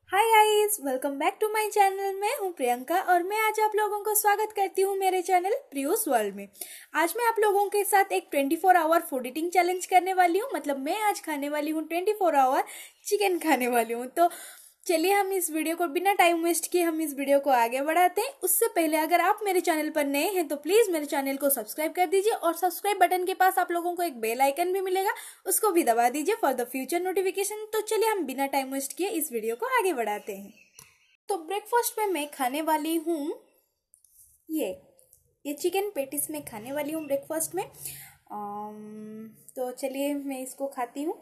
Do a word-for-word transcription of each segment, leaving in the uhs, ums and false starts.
Hi guys, welcome back to my channel. मैं हूं प्रियंका और मैं आज आप लोगों को स्वागत करती हूं मेरे चैनल प्रियोस वर्ल्ड में। आज मैं आप लोगों के साथ एक twenty four hour food eating challenge करने वाली हूं। मतलब मैं आज खाने वाली हूं ट्वेंटी फोर आवर चिकन खाने वाली हूं। तो चलिए हम इस वीडियो को बिना टाइम वेस्ट किए हम इस वीडियो को आगे बढ़ाते हैं। उससे पहले अगर आप मेरे चैनल पर नए हैं तो प्लीज मेरे चैनल को सब्सक्राइब कर दीजिए और सब्सक्राइब बटन के पास आप लोगों को एक बेल आइकन भी मिलेगा, उसको भी दबा दीजिए फॉर द फ्यूचर नोटिफिकेशन। तो चलिए हम बिना टाइम वेस्ट किए इस वीडियो को आगे बढ़ाते हैं। तो ब्रेकफास्ट में मैं खाने वाली हूँ ये ये चिकन पेटिस में खाने वाली हूँ ब्रेकफास्ट में। आम, तो चलिए मैं इसको खाती हूँ।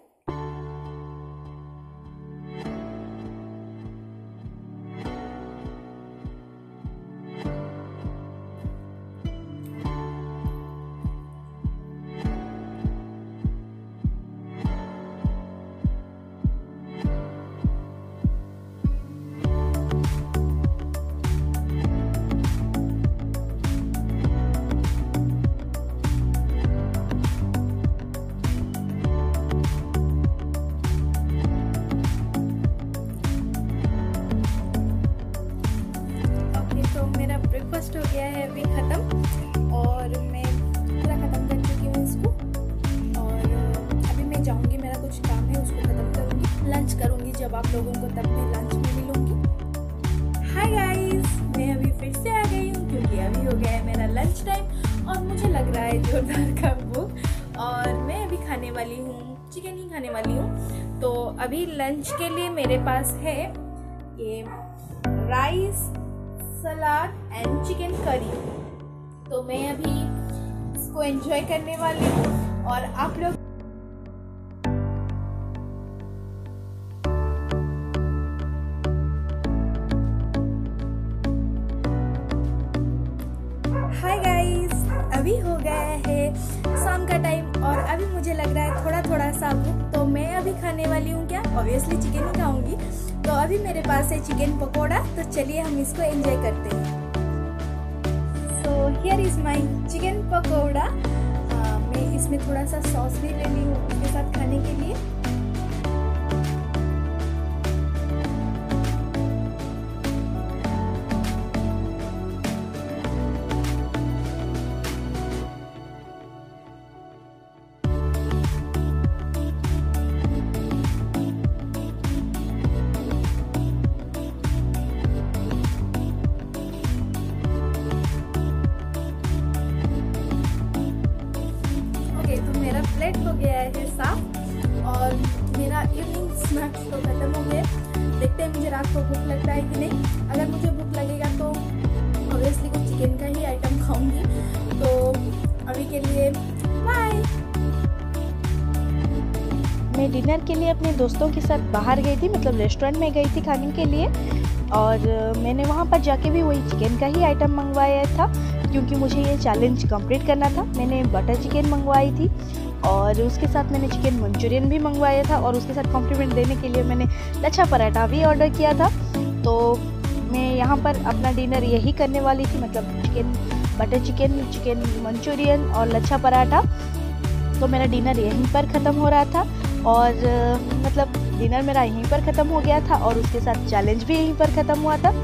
ब्रेकफास्ट हो गया है अभी ख़त्म और मैं पूरा ख़त्म कर चुकी हूँ इसको। और अभी मैं जाऊँगी, मेरा कुछ काम है उसको ख़त्म करूँगी, लंच करूँगी। जब आप लोगों को तब मैं लंच में मिलूँगी। हाय गाइस, मैं अभी फिर से आ गई हूँ क्योंकि अभी हो गया है मेरा लंच टाइम और मुझे लग रहा है जोरदार का भूख। और मैं अभी खाने वाली हूँ चिकन ही खाने वाली हूँ। तो अभी लंच के लिए मेरे पास है ये rice, salad and chicken curry. तो मैं अभी इसको एंजॉय करने वाली हूँ और आप लोग हाय गाइस, अभी हो गया है शाम का टाइम और अभी मुझे लग रहा है थोड़ा थोड़ा सा भूख। तो मैं अभी खाने वाली हूँ क्या, ऑब्वियसली चिकन ही खाऊंगी। तो अभी मेरे पास है चिकन पकोड़ा, तो चलिए हम इसको एंजॉय करते हैं। So here is my chicken pakora. मैं इसमें थोड़ा सा सॉस भी ले ली हूँ उसके साथ खाने के लिए। प्लेट हो गया है साफ और मेरा इवनिंग स्नैक्स तो खत्म हो गए। देखते हैं मुझे रात को भूख लगता है कि नहीं। अगर मुझे भूख लगेगा तो ऑब्वियसली कुछ चिकन का ही आइटम खाऊंगी। तो अभी के लिए बाय। मैं डिनर के लिए अपने दोस्तों के साथ बाहर गई थी, मतलब रेस्टोरेंट में गई थी खाने के लिए। और मैंने वहाँ पर जाके भी वही चिकन का ही आइटम मंगवाया था क्योंकि मुझे ये चैलेंज कंप्लीट करना था। मैंने बटर चिकन मंगवाई थी और उसके साथ मैंने चिकन मंचूरियन भी मंगवाया था और उसके साथ कॉम्प्लीमेंट देने के लिए मैंने लच्छा पराठा भी ऑर्डर किया था। तो मैं यहाँ पर अपना डिनर यही करने वाली थी, मतलब chicken butter chicken, chicken manchurian और लच्छा पराठा। तो मेरा डिनर यहीं पर ख़त्म हो रहा था और मतलब डिनर मेरा यहीं पर ख़त्म हो गया था और उसके साथ चैलेंज भी यहीं पर ख़त्म हुआ था।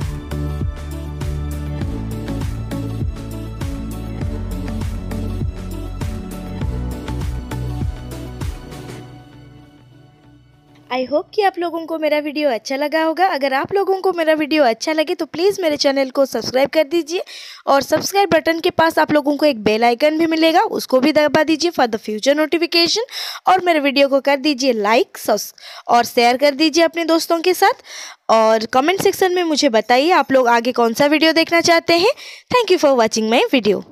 आई होप कि आप लोगों को मेरा वीडियो अच्छा लगा होगा। अगर आप लोगों को मेरा वीडियो अच्छा लगे तो प्लीज़ मेरे चैनल को सब्सक्राइब कर दीजिए और सब्सक्राइब बटन के पास आप लोगों को एक बेल आइकन भी मिलेगा, उसको भी दबा दीजिए फॉर द फ्यूचर नोटिफिकेशन। और मेरे वीडियो को कर दीजिए लाइक और शेयर कर दीजिए अपने दोस्तों के साथ। और कमेंट सेक्शन में मुझे बताइए आप लोग आगे कौन सा वीडियो देखना चाहते हैं। Thank you for watching my video.